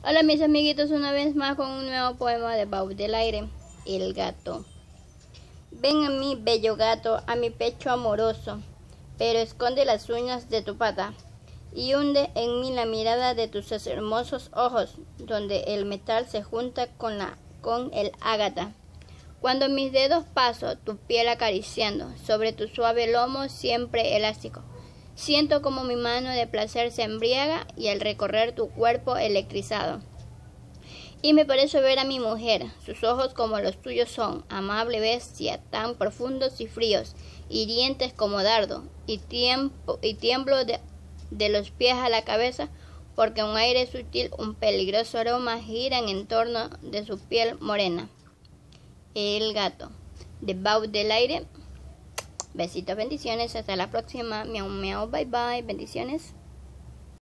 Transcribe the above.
Hola mis amiguitos, una vez más con un nuevo poema de Baudelaire, El gato. Ven a mí, bello gato, a mi pecho amoroso, pero esconde las uñas de tu pata y hunde en mí la mirada de tus hermosos ojos, donde el metal se junta con el ágata. Cuando mis dedos paso tu piel acariciando sobre tu suave lomo siempre elástico, siento como mi mano de placer se embriaga y al recorrer tu cuerpo electrizado. Y me parece ver a mi mujer, sus ojos como los tuyos son, amable bestia, tan profundos y fríos, hirientes como dardo, y tiemblo de los pies a la cabeza, porque un aire sutil, un peligroso aroma giran en torno de su piel morena. El gato, de Baudelaire. Besitos, bendiciones, hasta la próxima. Miau, miau, bye, bye, bendiciones.